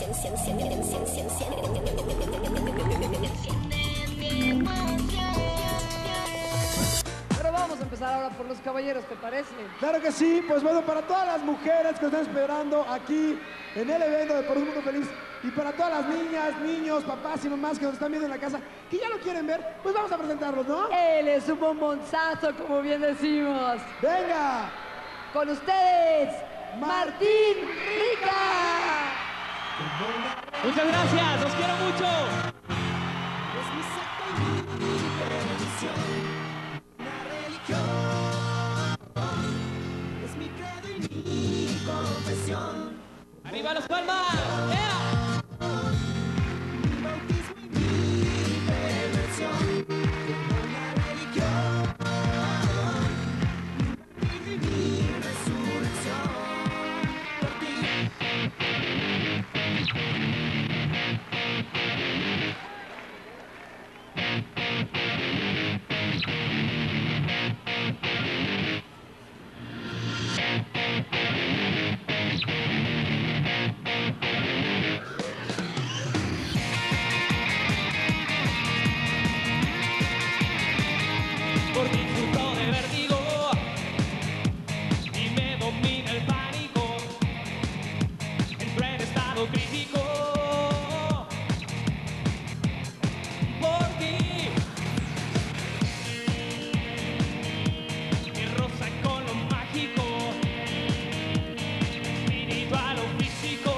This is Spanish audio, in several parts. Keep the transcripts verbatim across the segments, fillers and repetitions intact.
Pero vamos a empezar ahora por los caballeros, ¿te parece? Claro que sí, pues bueno, para todas las mujeres que están esperando aquí en el evento de Por un Mundo Feliz y para todas las niñas, niños, papás y mamás que nos están viendo en la casa, que ya lo quieren ver, pues vamos a presentarlos, ¿no? Él es un bombonzazo, como bien decimos. ¡Venga! Con ustedes, Martín Rica. Muchas gracias, los quiero mucho. ¡Arriba las palmas! ¡Yeah! Por disfruto de vértigo y me domina el pánico. Entro en estado crítico por ti. Mi rosa con lo mágico, espiritual o físico,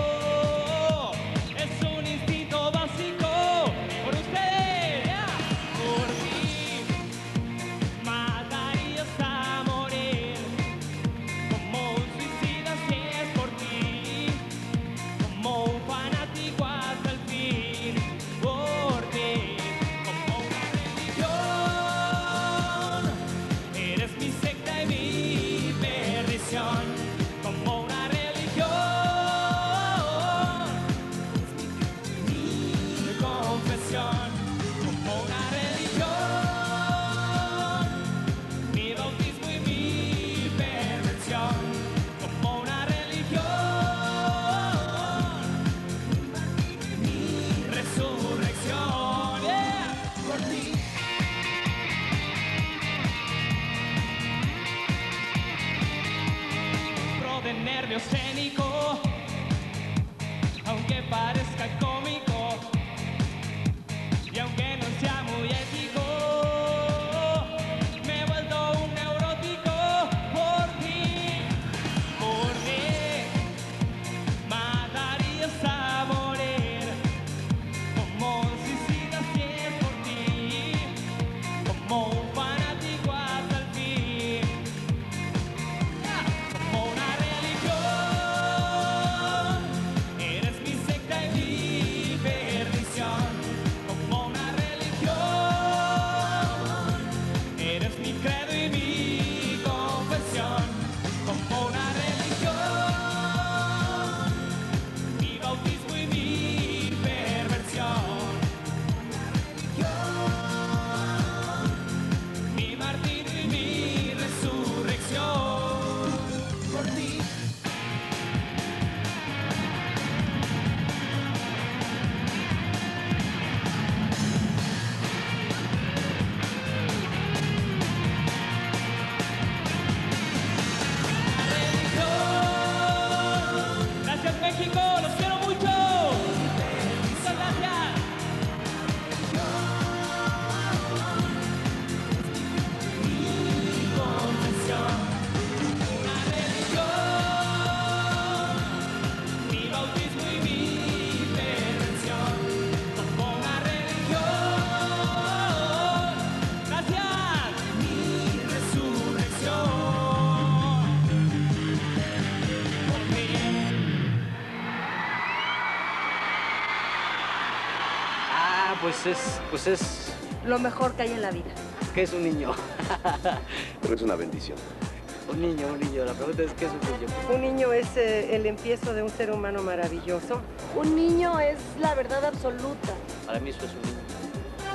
es un instinto básico. Por ustedes, yeah. Por ti matarías a morir, como un suicida si es por ti, como un fanático hasta el fin, por ti, como una religión, eres mi secta y mi perdición, como una religión, mi confesión, como una religión, mi bautismo y mi perversión, como una religión, mi resurrección, yeah, por ti. Pro de nervio escénico, aunque parezca cómico y aunque no sea muy ético, me he vuelto un neurótico por ti, por ti. Matarías a morir, como un suicida si es por ti, como un fanático hasta el fin, como una religión, eres mi secta y mi perdición, como una religión, eres mi credo y mi confesión, como una religión, mi bautismo y mi perversión, mi martirio y mi resurrección, por ti. Gracias México, los quiero mucho. Muchas gracias. Mi confesión, una religión, mi bautismo y mi perversión, como una religión. Gracias. Mi resurrección, por ti. Ah, pues es, pues es, Lo mejor que hay en la vida. ¿qué es un niño? Pero es una bendición. Un niño, un niño. La pregunta es, ¿qué es un niño? Un niño es eh, el empiezo de un ser humano maravilloso. Un niño es la verdad absoluta. Para mí eso es un niño.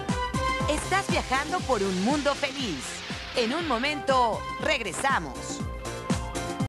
Estás viajando por un mundo feliz. En un momento, regresamos.